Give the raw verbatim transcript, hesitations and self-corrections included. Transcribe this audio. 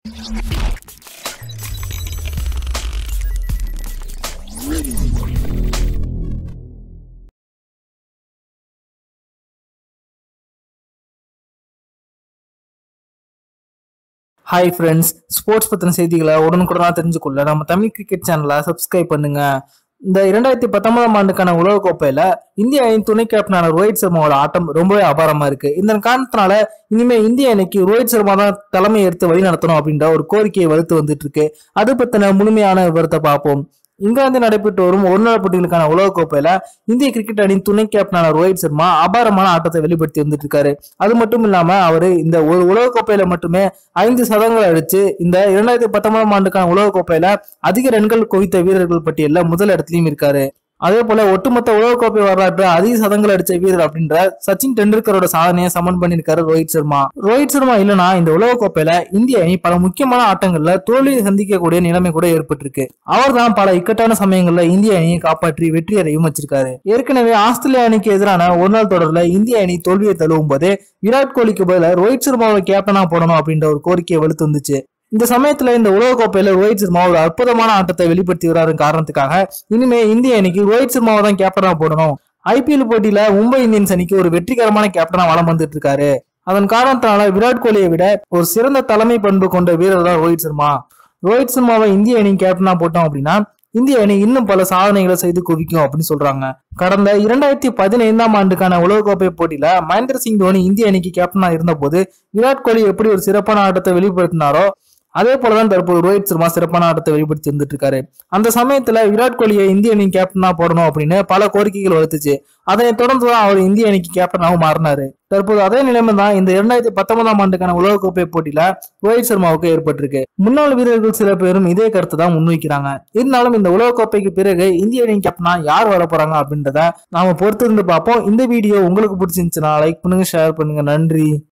Hi friends, sports பத்தின செய்திகளை உடனுக்குடனா தெரிஞ்சுக்கொள்ள நம்ம தமிழ் கிரிக்கெட் சேனலை சப்ஸ்கிரைப் பண்ணுங்க. இந்த இரண்டாயிரத்தி பத்தொன்பதாம் ஆண்டுக்கான உலக கோப்பையில இந்திய அணியின் துணை கேப்டனான ரோஹித் சர்மாவோட ஆட்டம் ரொம்பவே அபாரமா இருக்கு. இதன் காரணத்தினால இனிமே இந்திய அணிக்கு ரோஹித் சர்மா தான் தலைமை எடுத்து வழி நடத்தணும் அப்படின்ற ஒரு கோரிக்கையை வலுத்து வந்துட்டு இருக்கு. அது பத்தின முழுமையான விவரத்தை பார்ப்போம். இங்கிலாந்து நடைபெற்று வரும் ஒருநாள் போட்டிகளுக்கான உலக கோப்பையில இந்திய கிரிக்கெட் அணியின் துணை கேப்டனான ரோஹித் சர்மா அபாரமான ஆட்டத்தை வெளிப்படுத்தி வந்துட்டு இருக்காரு. அது மட்டும் இல்லாம அவரு இந்த ஒரு உலக கோப்பையில மட்டுமே ஐந்து சதங்கள் அடிச்சு இந்த இரண்டாயிரத்தி பத்தொன்பதாம் ஆண்டுக்கான உலக கோப்பையில அதிக ரன்கள் குவித்த வீரர்கள் பட்டியல்ல முதல் இடத்துலயும் இருக்காரு. அதே போல ஒட்டுமொத்த உலகக்கோப்பை வரலாற்று அதிக சதங்கள் அடிச்ச வீரர் அப்படின்ற சச்சின் டெண்டுல்கரோட சாதனையை சமன் பண்ணிருக்காரு ரோஹித் சர்மா. ரோஹித் சர்மா இல்லைன்னா இந்த உலகக்கோப்பையில இந்திய அணி பல முக்கியமான ஆட்டங்கள்ல தோல்வியை சந்திக்கக்கூடிய நிலைமை கூட ஏற்பட்டிருக்கு. அவர் தான் பல இக்கட்டான சமயங்கள்ல இந்திய அணியை காப்பாற்றி வெற்றியடையும் வச்சிருக்காரு. ஏற்கனவே ஆஸ்திரேலியா அணிக்கு எதிரான ஒரு நாள் தொடர்ல இந்திய அணி தோல்வியை தழுவும் போது விராட் கோலிக்கு பதில ரோஹித் சர்மாவை கேப்டனா போடணும் அப்படின்ற ஒரு கோரிக்கையை வலுத்து வந்துச்சு. இந்த சமயத்துல இந்த உலக கோப்பையில ரோஹித் சர்மா ஒரு அற்புதமான ஆட்டத்தை வெளிப்படுத்தி வராரு காரணத்துக்காக இனிமே இந்திய அணிக்கு ரோஹித் சர்மாவை தான் கேப்டனா போடணும். ஐபிஎல் போட்டியில மும்பை இந்தியன்ஸ் அணிக்கு ஒரு வெற்றிகரமான கேப்டனா வலம் வந்துட்டு இருக்காரு. அதன் காரணத்தினால விராட் கோலியை விட ஒரு சிறந்த தலைமை பண்பு கொண்ட வீரர் தான் ரோஹித் சர்மா. ரோஹித் சர்மாவை இந்திய அணி கேப்டனா போட்டோம் அப்படின்னா இந்திய அணி இன்னும் பல சாதனைகளை செய்து குவிக்கும் அப்படின்னு சொல்றாங்க. கடந்த இரண்டாயிரத்தி பதினைந்தாம் ஆண்டுக்கான உலகக்கோப்பை போட்டியில மகேந்திர சிங் தோனி இந்திய அணிக்கு கேப்டனா இருந்த போது விராட் கோலி எப்படி ஒரு சிறப்பான ஆட்டத்தை வெளிப்படுத்தினாரோ அதே போலதான் தற்போது ரோஹித் சர்மா சிறப்பான ஆட்டத்தை வெளிப்படுத்தி வந்துட்டு இருக்காரு. அந்த சமயத்துல விராட் கோலியை இந்திய அணி கேப்டனா போடணும் அப்படின்னு பல கோரிக்கைகள் வலுத்துச்சு. அதனை தொடர்ந்துதான் அவர் இந்திய அணிக்கு கேப்டனாகவும் மாறினாரு. தற்போது அதே நிலைமை தான் இந்த இரண்டாயிரத்தி பத்தொன்பதாம் ஆண்டுக்கான உலகக்கோப்பை போட்டியில ரோஹித் சர்மாவுக்கு ஏற்பட்டிருக்கு. முன்னாள் வீரர்கள் சில பேரும் இதே கருத்தை தான் முன்வைக்கிறாங்க. இருந்தாலும் இந்த உலகக்கோப்பைக்கு பிறகு இந்திய அணி கேப்டனா யார் வர போறாங்க அப்படின்றத நாம பொறுத்திருந்து பார்ப்போம். இந்த வீடியோ உங்களுக்கு பிடிச்சிருந்துச்சுன்னா லைக் பண்ணுங்க, ஷேர் பண்ணுங்க. நன்றி.